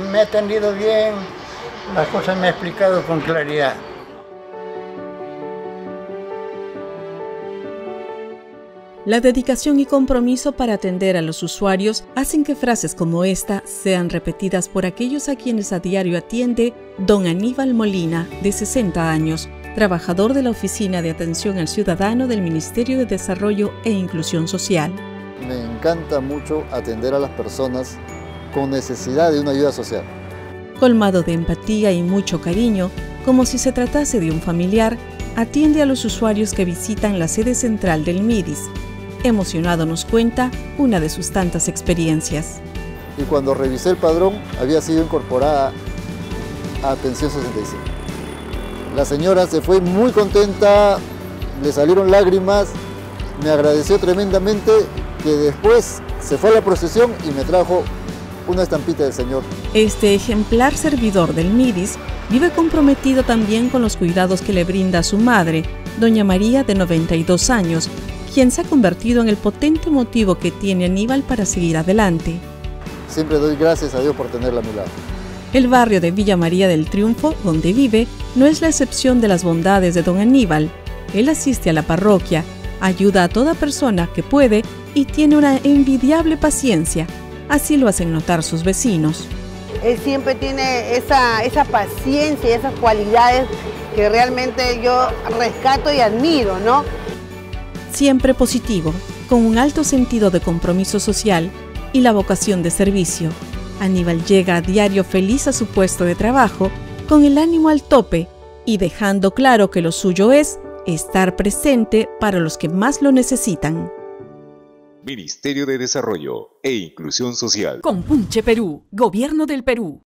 me ha atendido bien, las cosas me ha explicado con claridad. La dedicación y compromiso para atender a los usuarios hacen que frases como esta sean repetidas por aquellos a quienes a diario atiende don Aníbal Molina, de 60 años, trabajador de la Oficina de Atención al Ciudadano del Ministerio de Desarrollo e Inclusión Social. Me encanta mucho atender a las personas con necesidad de una ayuda social. Colmado de empatía y mucho cariño, como si se tratase de un familiar, atiende a los usuarios que visitan la sede central del MIDIS. Emocionado nos cuenta una de sus tantas experiencias. Y cuando revisé el padrón, había sido incorporada a Atención 65. La señora se fue muy contenta, le salieron lágrimas, me agradeció tremendamente, que después se fue a la procesión y me trajo una estampita del Señor. Este ejemplar servidor del MIDIS vive comprometido también con los cuidados que le brinda a su madre, doña María, de 92 años, quien se ha convertido en el potente motivo que tiene Aníbal para seguir adelante. Siempre doy gracias a Dios por tenerla a mi lado. El barrio de Villa María del Triunfo, donde vive, no es la excepción de las bondades de don Aníbal. Él asiste a la parroquia, ayuda a toda persona que puede y tiene una envidiable paciencia. Así lo hacen notar sus vecinos. Él siempre tiene esa paciencia y esas cualidades que realmente yo rescato y admiro, ¿no? Siempre positivo, con un alto sentido de compromiso social y la vocación de servicio. Aníbal llega a diario feliz a su puesto de trabajo, con el ánimo al tope y dejando claro que lo suyo es estar presente para los que más lo necesitan. Ministerio de Desarrollo e Inclusión Social. Compunche Perú, Gobierno del Perú.